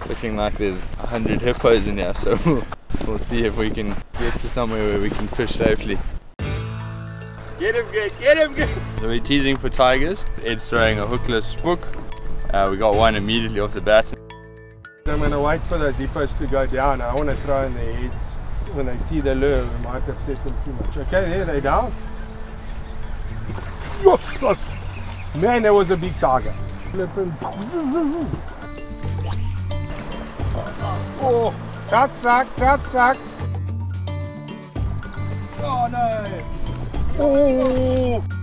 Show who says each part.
Speaker 1: Looking like there's 100 hippos in here, so we'll see if we can get to somewhere where we can fish safely.
Speaker 2: Get him, guys, get him, guys!
Speaker 1: So we're teasing for tigers. Ed's throwing a hookless spook. We got one immediately off the bat.
Speaker 2: I'm going to wait for those hippos to go down. I want to throw in their heads. When they see the lure, we might upset them too much. Okay, there, they're down. Yes! Man, that was a big tiger. Oh, trout struck, trout struck. Oh no! Oh!